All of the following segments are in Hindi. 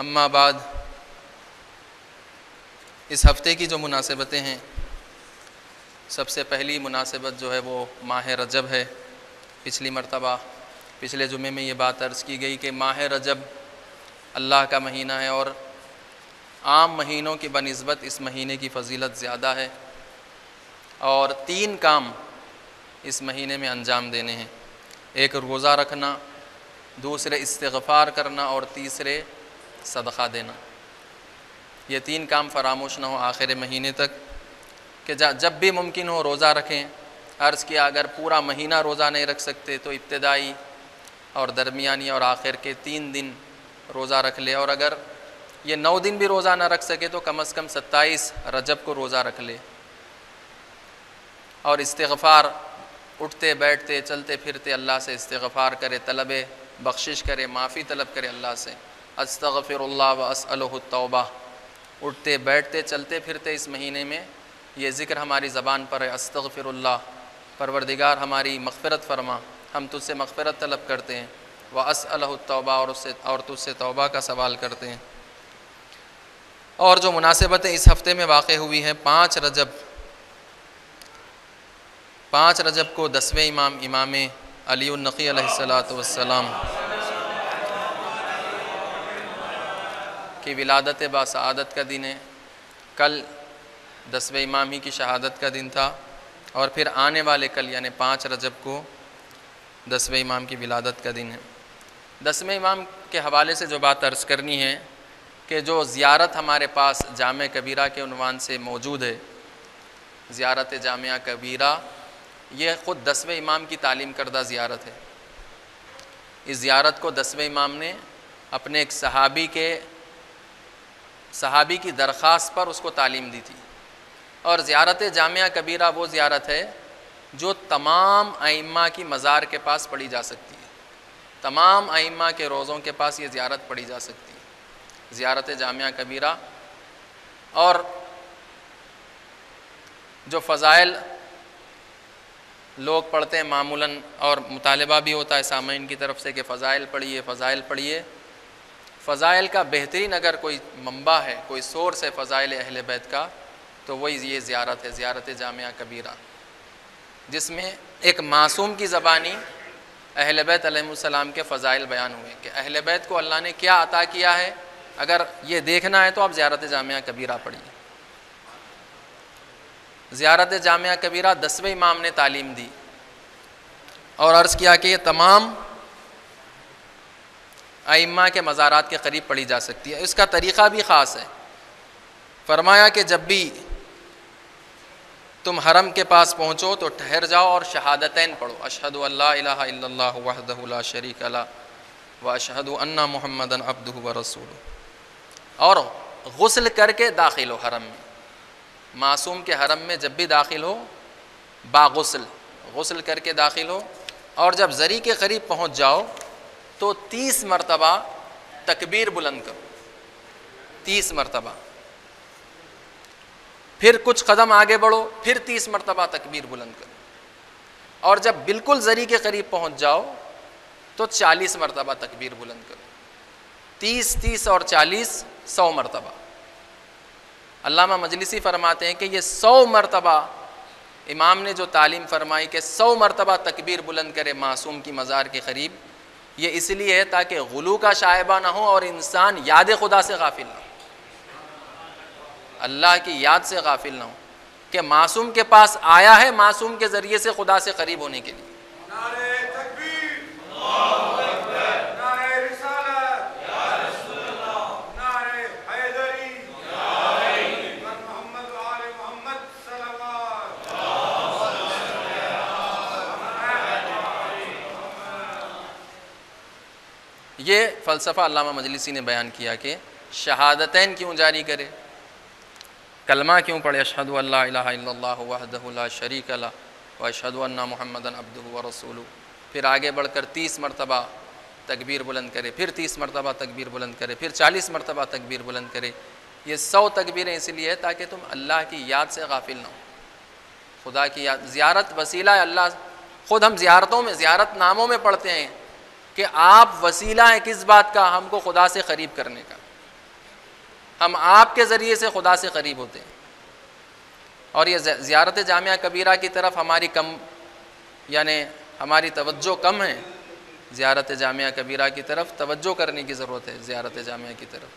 अम्मा बाद, इस हफ़्ते की जो मुनासिबतें हैं, सबसे पहली मुनासिबत जो है वो माह रजब है। पिछले जुमे में ये बात अर्ज़ की गई कि माह रजब अल्लाह का महीना है और आम महीनों की बनिस्बत इस महीने की फ़जीलत ज़्यादा है और 3 काम इस महीने में अंजाम देने हैं। एक रोज़ा रखना, दूसरे इस्तिग़फ़ार करना और तीसरे सदक़ा देना। ये 3 काम फरामोश न हो आखिर महीने तक कि जब भी मुमकिन हो रोज़ा रखें। अर्ज़ किया अगर पूरा महीना रोज़ा नहीं रख सकते तो इब्तिदाई और दरमियानी और आखिर के 3 दिन रोज़ा रख ले, और अगर ये 9 दिन भी रोज़ा ना रख सके तो कम से कम 27 रजब को रोज़ा रख ले। और इस्तिग़फ़ार, उठते बैठते चलते फिरते अल्लाह से इस्तिग़फ़ार करे, तलब बख्शिश करे, माफ़ी तलब करे अल्लाह से। अस्तग़फ़िरुल्लाह व अस्अलुहु तौबा। उठते बैठते चलते फिरते इस महीने में ये ज़िक्र हमारी ज़बान पर है, अस्तग़फ़िरुल्लाह, परवरदिगार हमारी मग़फ़िरत फ़रमा, हम तुझसे मग़फ़िरत तलब करते हैं। व अस्अलुहु तौबा, और तुझसे तौबा का सवाल करते हैं। और जो मुनासिबतें इस हफ़्ते में वाक़ हुई हैं, 5 रजब को 10वें इमाम अली नक़ी अलैहिस्सलातु वस्सलाम की विलादत बासआदत का दिन है। कल 10वें इमाम ही की शहादत का दिन था और फिर आने वाले कल यानी 5 रजब को 10वें इमाम की विलादत का दिन है। 10वें इमाम के हवाले से जो बात अर्ज़ करनी है कि जो ज़ियारत हमारे पास जामे कबीरा के उन्वान से मौजूद है, ज़ियारत जामिया कबीरा, ये ख़ुद 10वें इमाम की तालीम करदा ज़ियारत है। इस ज़ियारत को 10वें इमाम ने अपने एक सहाबी की दरख्वास्त पर उसको तालीम दी थी। और ज़ियारत जामिया कबीरा वो ज़ियारत है जो तमाम आइम्मा की मज़ार के पास पढ़ी जा सकती है, तमाम आइम्मा के रोज़ों के पास ये ज़ियारत पढ़ी जा सकती है, ज़ियारत जामिया कबीरा। और जो फ़ज़ाइल लोग पढ़ते हैं मामूलन, और मुतालबा भी होता है सामईन की तरफ से कि फ़ज़ाइल पढ़िए। फ़ज़ाइल का बेहतरीन अगर कोई मंबा है, कोई सोर्स है फ़ज़ाइल अहले बैत का, तो वही ये ज़ियारत है, ज़ियारत जामिया कबीरा, जिसमें एक मासूम की ज़बानी अहले बैत अलैहिमुस्सलाम के फ़ज़ाइल बयान हुए कि अहले बैत को अल्लाह ने क्या अता किया है। अगर ये देखना है तो आप ज़ियारत जामिया कबीरा पढ़िए। ज़ियारत जामिया कबीरा 10वें इमाम ने तालीम दी और अर्ज़ किया कि ये तमाम आइम्मा के मज़ारात के करीब पढ़ी जा सकती है। इसका तरीक़ा भी ख़ास है। फरमाया कि जब भी तुम हरम के पास पहुँचो तो ठहर जाओ और शहादतैन पढ़ो, अशहदु अल्ला इलाहा इल्लल्लाहु वहदहु ला शरीका लहु व अशहदु अन्ना मुहम्मदन अब्दुहु व रसूलुहु। और गुस्ल करके दाखिल हो हरम में। मासूम के हरम में जब भी दाखिल हो गुस्ल करके दाखिल हो, और जब ज़री के करीब पहुँच जाओ तो 30 मरतबा तकबीर बुलंद करो, 30 मरतबा। फिर कुछ कदम आगे बढ़ो, फिर 30 मरतबा तकबीर बुलंद करो, और जब बिल्कुल ज़री के करीब पहुँच जाओ तो 40 मरतबा तकबीर बुलंद करो। 30 और 40 100 मरतबा। अल्लामा मजलिसी फरमाते हैं कि ये 100 मरतबा इमाम ने जो तालीम फरमाई कि 100 मरतबा तकबीर बुलंद करे मासूम की मज़ार के करीब, ये इसलिए है ताकि गुलू का शायबा ना हो और इंसान याद खुदा से गाफिल ना हो, अल्लाह की याद से गाफिल ना हो कि मासूम के पास आया है मासूम के ज़रिए से खुदा से करीब होने के लिए। ये फ़लसफ़ा अल्लामा मजलिसी ने बयान किया कि शहादतैन क्यों जारी करे, कलमा क्यों पढ़े, अशहदु अल्ला इलाहा इल्लल्लाहु वहदहु ला शरीका लहु व अशहदु अन्ना मुहम्मदन अब्दुहु व रसूलुहु। फिर आगे बढ़कर 30 मरतबा तकबीर बुलंद करे, फिर 30 मरतबा तकबीर बुलंद करे, फिर 40 मरतबा तकबीर बुलंद करे। ये 100 तकबीरें इसलिए है ताकि तुम अल्लाह की याद से गाफिल ना हो, खुदा की याद। ज़ियारत वसीला है, अल्लाह ख़ुद हम ज़ियारतों में, ज़ियारत नामों में पढ़ते हैं कि आप वसीला हैं किस बात का, हमको खुदा से करीब करने का। हम आपके ज़रिए से खुदा से करीब होते हैं। और ये ज़ियारत जामिया कबीरा की तरफ हमारी कम, यानी हमारी तवज्जो कम है। ज़ियारत जामिया कबीरा की तरफ तवज्जो करने की ज़रूरत है। ज़ियारत जामिया की तरफ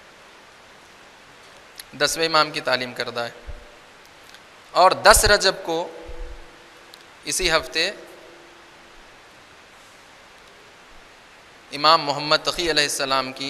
10वें इमाम की तालीम करदा है। और 10 रजब को इसी हफ्ते इमाम मोहम्मद तक़ी अलैहिस्सलाम की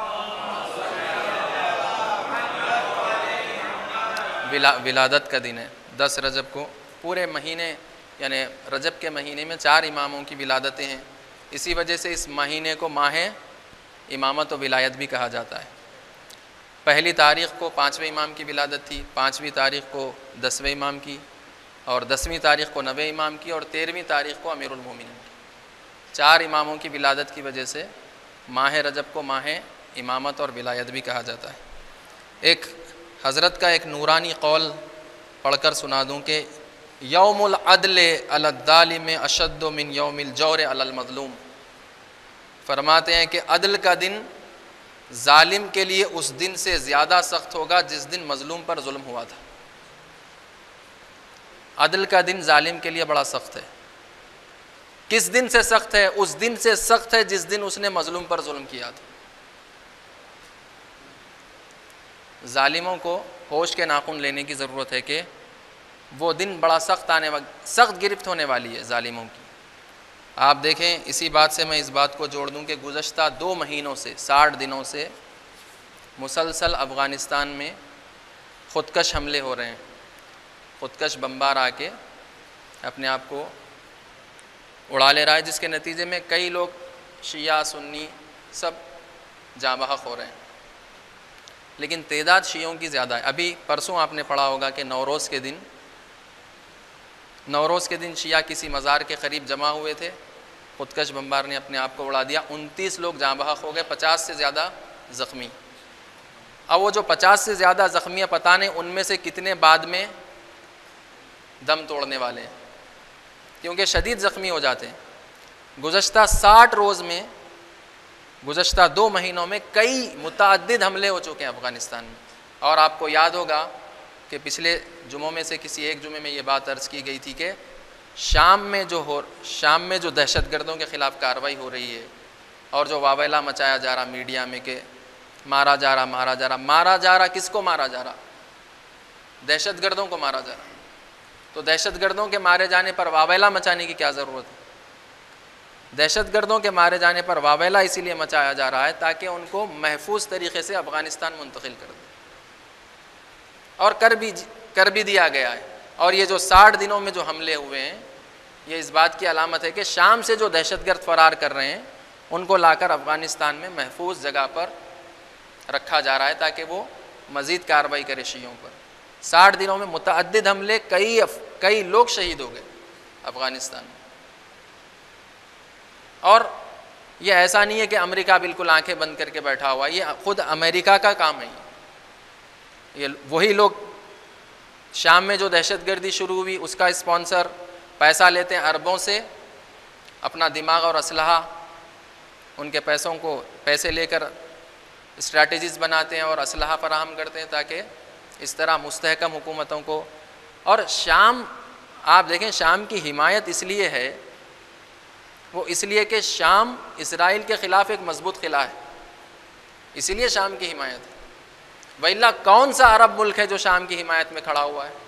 विलादत का दिन है। 10 रजब को पूरे महीने, यानी रजब के महीने में 4 इमामों की विलादतें हैं। इसी वजह से इस महीने को माह इमामत व विलायत भी कहा जाता है। पहली तारीख़ को 5वें इमाम की विलादत थी, 5वीं तारीख़ को 10वें इमाम की, और 10वीं तारीख़ को 9वें इमाम की, और 13वीं तारीख़ को अमीरुल मोमिनीन की। 4 इमामों की विलादत की वजह से माह रजब को माह इमामत और विलायत भी कहा जाता है। एक हज़रत का एक नूरानी कौल पढ़कर सुना दूँ कि यौमुल अदल अलज़्ज़ालिम अशद्दु मिन यौमिल जौर अलल मज़लूम। फरमाते हैं कि अदल का दिन जालिम के लिए उस दिन से ज़्यादा सख्त होगा जिस दिन मज़लूम पर जुल्म हुआ था। अदल का दिन जालिम के लिए बड़ा सख्त है। किस दिन से सख्त है? उस दिन से सख्त है जिस दिन उसने मज़लूम पर जुल्म किया था। जालिमों को होश के नाखून लेने की ज़रूरत है कि वो दिन बड़ा सख्त गिरफ्त होने वाली है जालिमों की। आप देखें, इसी बात से मैं इस बात को जोड़ दूं कि गुज़श्ता 2 महीनों से 60 दिनों से मुसलसल अफ़गानिस्तान में ख़ुदकश हमले हो रहे हैं। ख़ुदकश बम्बार आके अपने आप को उड़ा ले रहा है, जिसके नतीजे में कई लोग शिया सुन्नी सब जाँ बहक हो रहे हैं। लेकिन तादाद शियों की ज़्यादा है। अभी परसों आपने पढ़ा होगा कि नौरोज़ के दिन शिया किसी मज़ार के करीब जमा हुए थे, ख़ुदकश बम्बार ने अपने आप को उड़ा दिया। 29 लोग जाँ बहक हो गए, 50 से ज़्यादा ज़ख्मी। अब वो जो 50 से ज़्यादा ज़ख्मी पता नहीं उनमें से कितने बाद में दम तोड़ने वाले हैं, क्योंकि शदीद ज़ख्मी हो जाते हैं। गुज़श्ता 60 रोज़ में, गुज़श्ता 2 महीनों में कई मुतअद्दिद हमले हो चुके हैं अफ़गानिस्तान में। और आपको याद होगा कि पिछले जुमों में से किसी एक जुमे में ये बात अर्ज़ की गई थी कि शाम में जो दहशतगर्दों के ख़िलाफ़ कार्रवाई हो रही है और जो वावेला मचाया जा रहा मीडिया में कि मारा जा रहा, किसको मारा जा रहा? दहशतगर्दों को मारा जा रहा। तो दहशतगर्दों के मारे जाने पर वावेला मचाने की क्या ज़रूरत है? दहशतगर्दों के मारे जाने पर वावेला इसीलिए मचाया जा रहा है ताकि उनको महफूज तरीक़े से अफ़गानिस्तान मुंतकिल कर दे, और कर भी दिया गया है। और ये जो 60 दिनों में जो हमले हुए हैं, ये इस बात की अलामत है कि शाम से जो दहशतगर्द फ़रार कर रहे हैं उनको लाकर अफ़गानिस्तान में महफूज जगह पर रखा जा रहा है ताकि वो मज़ीद कार्रवाई करे शियों पर। 60 दिनों में मुतअद्दिद हमले, कई लोग शहीद हो गए अफ़गानिस्तान में। और ये ऐसा नहीं है कि अमेरिका बिल्कुल आंखें बंद करके बैठा हुआ, ये ख़ुद अमेरिका का काम है। ये वही लोग शाम में जो दहशतगर्दी शुरू हुई उसका स्पॉन्सर, पैसा लेते हैं अरबों से, अपना दिमाग और असलहा, उनके पैसे लेकर स्ट्रैटेजीज़ बनाते हैं और असलहा फराहम करते हैं ताकि इस तरह मुस्तहकम हुकूमतों को। और शाम, आप देखें, शाम की हिमायत इसलिए है, वो इसलिए कि शाम इसराइल के ख़िलाफ़ एक मजबूत किला है, इसीलिए शाम की हिमायत है। वैला कौन सा अरब मुल्क है जो शाम की हिमायत में खड़ा हुआ है?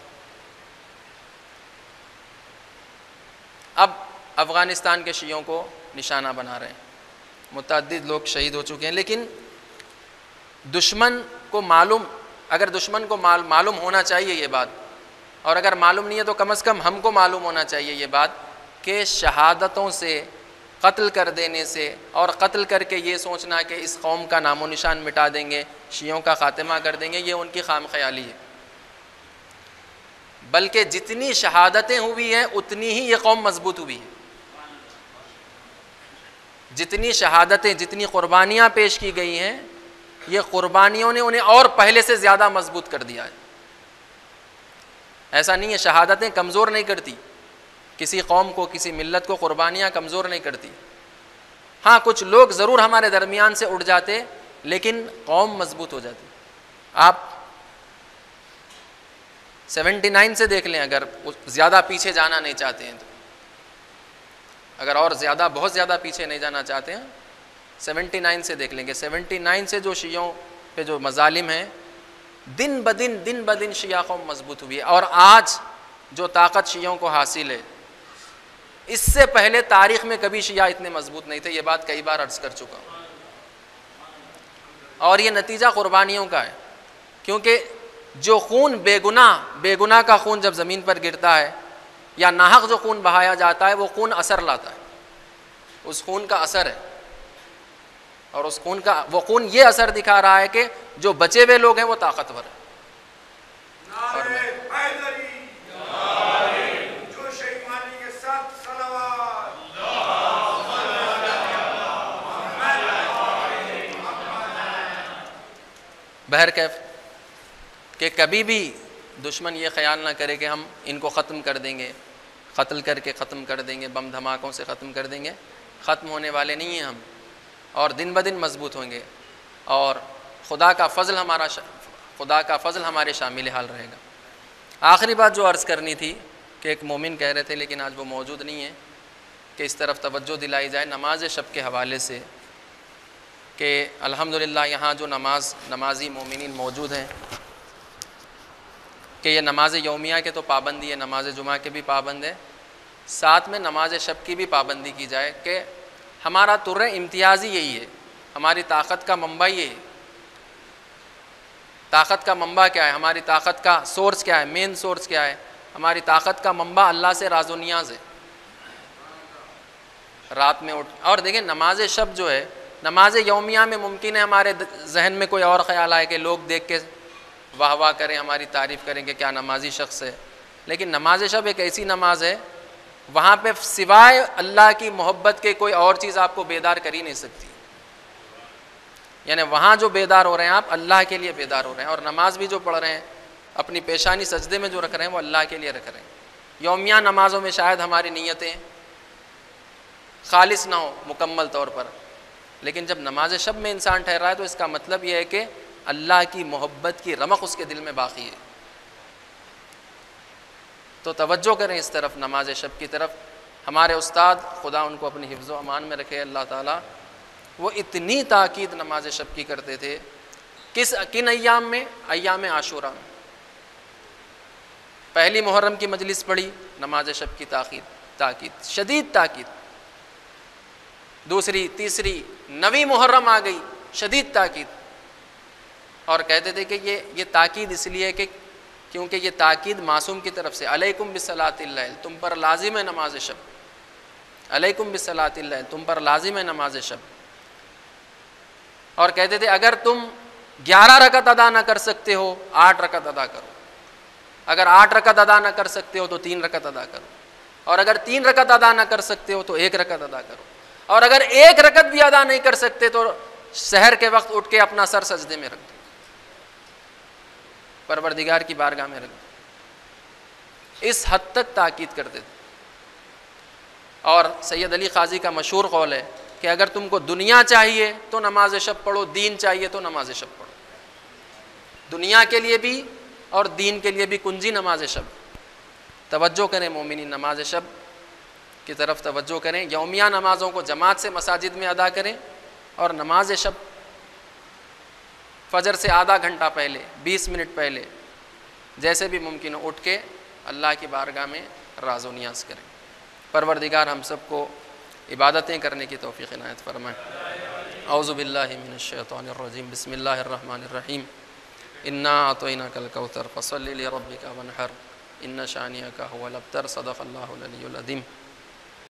अब अफ़गानिस्तान के शियों को निशाना बना रहे हैं, मुतअद्दिद लोग शहीद हो चुके हैं। लेकिन दुश्मन को मालूम, अगर दुश्मन को मालूम होना चाहिए ये बात, और अगर मालूम नहीं है तो कम से कम हमको मालूम होना चाहिए ये बात कि शहादतों से, कत्ल कर देने से, और कत्ल करके ये सोचना कि इस कौम का नामो निशान मिटा देंगे, शियों का ख़ात्मा कर देंगे, ये उनकी खाम ख्याली है। बल्कि जितनी शहादतें हुई हैं उतनी ही ये कौम मजबूत हुई है। जितनी शहादतें, जितनी क़ुरबानियाँ पेश की गई हैं, ये क़ुरबानियों ने उन्हें और पहले से ज़्यादा मजबूत कर दिया है। ऐसा नहीं है, शहादतें कमज़ोर नहीं करती किसी कौम को, किसी मिल्लत को क़ुरबानियाँ कमज़ोर नहीं करती। हाँ, कुछ लोग ज़रूर हमारे दरमियान से उठ जाते, लेकिन कौम मजबूत हो जाती। आप 79 से देख लें, अगर ज़्यादा पीछे जाना नहीं चाहते हैं तो, अगर और ज़्यादा बहुत ज़्यादा पीछे नहीं जाना चाहते हैं 79 से देख लेंगे। 79 से जो शियों पे जो मजालिम हैं, दिन ब दिन शिया कौम मजबूत हुई है। और आज जो ताकत शियों को हासिल है, इससे पहले तारीख़ में कभी शिया इतने मजबूत नहीं थे। ये बात कई बार अर्ज़ कर चुका हूँ। और ये नतीजा कुर्बानियों का है, क्योंकि जो खून बेगुनाह का खून जब ज़मीन पर गिरता है या नाहक जो खून बहाया जाता है, वो खून असर लाता है, उस खून का असर है। और उस खून का वो खून ये असर दिखा रहा है कि जो बचे हुए लोग हैं वो ताकतवर है। और बहरकैफ कि कभी भी दुश्मन ये ख्याल ना करे कि हम इनको ख़त्म कर देंगे, कत्ल करके ख़त्म कर देंगे, बम धमाकों से ख़त्म कर देंगे। ख़त्म होने वाले नहीं हैं हम, और दिन ब दिन मजबूत होंगे। और खुदा का फ़ज़ल हमारे शामिल हाल रहेगा। आखिरी बात जो अर्ज़ करनी थी कि एक मोमिन कह रहे थे, लेकिन आज वो मौजूद नहीं है, कि इस तरफ तवज्जो दिलाई जाए नमाज शब के हवाले से, कि अल्हम्दुलिल्लाह यहाँ जो नमाजी मोमिनीन मौजूद हैं, कि ये नमाज यौमिया के तो पाबंदी है, नमाज जुमा के भी पाबंद है, साथ में नमाज शब की भी पाबंदी की जाए। कि हमारा तुर्र इम्तियाज़ी यही है, हमारी ताकत का मंबा ये है। ताकत का मंबा क्या है, हमारी ताकत का सोर्स क्या है, मेन सोर्स क्या है? हमारी ताकत का मंबा अल्लाह से राज़ो नियाज़ है। रात में उठ, और देखिए नमाज शब जो है, नमाज यौमिया में मुमकिन है हमारे जहन में कोई और ख्याल आए कि लोग देख के वाह वाह करें, हमारी तारीफ़ करें कि क्या नमाजी शख्स है। लेकिन नमाज शब एक ऐसी नमाज है, वहाँ पे सिवाय अल्लाह की मोहब्बत के कोई और चीज़ आपको बेदार कर ही नहीं सकती। यानी वहाँ जो बेदार हो रहे हैं आप, अल्लाह के लिए बेदार हो रहे हैं। और नमाज भी जो पढ़ रहे हैं, अपनी पेशानी सजदे में जो रख रहे हैं, वो अल्लाह के लिए रख रहे हैं। यौमिया नमाज़ों में शायद हमारी नीयतें खालिस ना हो मुकम्मल तौर पर, लेकिन जब नमाज शब में इंसान ठहरा है तो इसका मतलब यह है कि अल्लाह की मोहब्बत की रमक उसके दिल में बाकी है। तो तवज्जो करें इस तरफ, नमाज शब की तरफ। हमारे उस्ताद, खुदा उनको अपनी हिफ्ज़ व अमान में रखे अल्लाह ताला, वो इतनी ताकीद नमाज शब की करते थे। किन अय्याम में? अय्याम आशूरा में। पहली मुहर्रम की मजलिस पढ़ी, नमाज शब की ताकीद, शदीद ताकीद। दूसरी, तीसरी, 9वीं मुहर्रम आ गई, शदीद ताकीद। और कहते थे कि ये ताकीद इसलिए कि क्योंकि ये ताकीद मासूम की तरफ से, अलैकुम बिस्सलातिल लैल, तुम पर लाजिम है नमाज शब, अलैकुम बिस्सलातिल लैल, तुम पर लाजिम है नमाज शब। और कहते थे अगर तुम 11 रकत अदा ना कर सकते हो, 8 रकत अदा करो। अगर 8 रकत अदा ना कर सकते हो तो 3 रकत अदा करो। और अगर 3 रकत अदा ना कर सकते हो तो 1 रकत अदा करो। और अगर 1 रकत भी अदा नहीं कर सकते तो सहर के वक्त उठ के अपना सर सजदे में रख दो, परवरदिगार की बारगाह में रख दो। इस हद तक ताकीद करते थे। और सैयद अली क़ाज़ी का मशहूर कौल है कि अगर तुमको दुनिया चाहिए तो नमाज शब पढ़ो, दीन चाहिए तो नमाज शब पढ़ो। दुनिया के लिए भी और दीन के लिए भी कुंजी नमाज शब। तवज्जो करें मोमिनीन, नमाज शब की तरफ तवज्जो करें। यौमिया नमाज़ों को जमात से मसाजिद में अदा करें, और नमाज शब फजर से आधा घंटा पहले, 20 मिनट पहले, जैसे भी मुमकिन हो उठ के अल्लाह की बारगाह में राज़ो नियाज़ करें। परवरदिगार हम सबको इबादतें करने की तौफ़ीक़ इनायत फरमाए। औज़ु बिल्लाहि मिनश शैतानिर रजीम, बिस्मिल्लाहिर रहमानिर रहीम। इन्ना अतैनाकल कौसर फसल्लि लिरब्बिका वन्हर, इन्न शानिअका हुवल अब्तर। सदक़ल्लाहुल अलीयुल अज़ीम।